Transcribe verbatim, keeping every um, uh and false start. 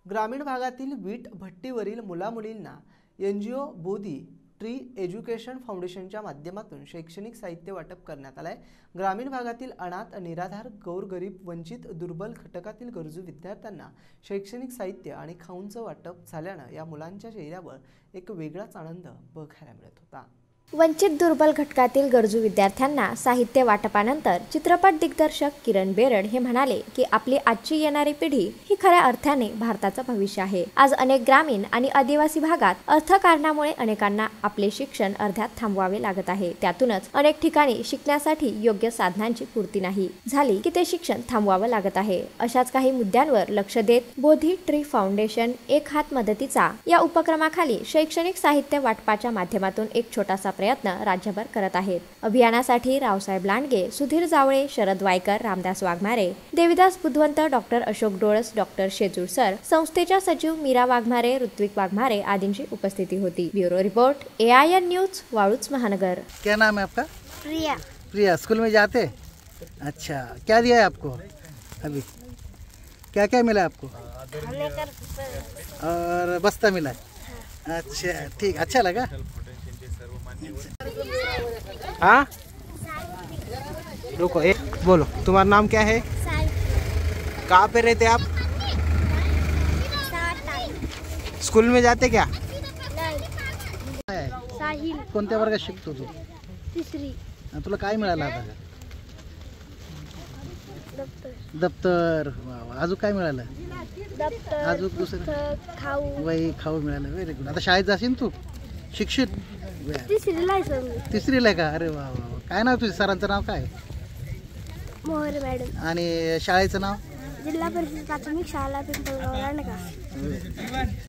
ग्रामीण भागातील वीट भट्टीवरील मुलामुलींना N G O Bodhi tree education फाउंडेशनच्या माध्यमातून शैक्षणिक साहित्य वाटप करण्यात आले आहे। ग्रामीण भागातील अनाथ, निराधार, गोरगरीब, वंचित, दुर्बल घटकातील गरजू विद्यार्थ्यांना शैक्षणिक साहित्य आणि खाऊंचं वाटप झाल्यानं या मुलांच्या चेहऱ्यावर एक वेगळाच आनंद बघायला मिळत होता। वंचित दुर्बल घटकातील गरजू विद्यार्थ्यांना साहित्य वाटपानंतर चित्रपट दिग्दर्शक किरण बेरड हे म्हणाले की आपली आजची येणारी पिढी ही खऱ्या अर्थाने भारताचं भविष्य आहे। आज अनेक ग्रामीण आणि आदिवासी भागात अर्थकारणामुळे अनेकांना आपले शिक्षण अर्ध्यात थांबवावे लागत आहे। त्यातूनच अनेक ठिकाणी शिकण्यासाठी योग्य साधनांची पूर्ती नाही झाली की ते शिक्षण थांबवावं लागत आहे। अशाच काही मुद्द्यांवर लक्ष देत बोधी ट्री फाउंडेशन एक हात मदतीचा या उपक्रमाखाली शैक्षणिक साहित्य वाटपाच्या माध्यमातून एक छोटासा प्रयत्न राज्यभर करत आहेत। अभियानासाठी Raosaheb Landge, Sudhir Jawale, Sharad Waykar, Ramdas Waghmare, Devidas Budhwant, doctor Ashok Dolas, doctor Shejur sir, संस्थेच्या सचिव मीरा वाघमारे, ऋत्विक वाघमारे आदींची उपस्थिती होती। Bureau report, A I N news, Waluj Mahanagar. क्या नाम है आपका? प्रिया। प्रिया, स्कूल में जाते? अच्छा, क्या दिया है आपको अभी? क्या क्या मिला आपको? हमें कर और बस्ता मिला है? अच्छा, ठीक, अच्छा लगा? हाँ, रुको एक बोलो, तुम्हारा नाम क्या है? कहाँ पे रहते आप? स्कूल में जाते क्या? साहिल। कोणत्या वर्गात शिकतो तू? तिसरी। तुला काय मिळालं आता? दप्तर। दप्तर, अजून काय मिळालं? दप्तर, अजून दुसरं खाऊ, वही, खाऊ मिळालं। Very good. आता शाळेत जाशील तू? शिक्षित? तिसरीला आहे सर। तिसरीला आहे का? अरे वा वा। काय नाव तुझ्या सरांचं नाव काय? मोहर मॅडम। आणि शाळेचं नाव? जिल्हा परिषद प्राथमिक शाळा पिंपळगाव, राणगाव।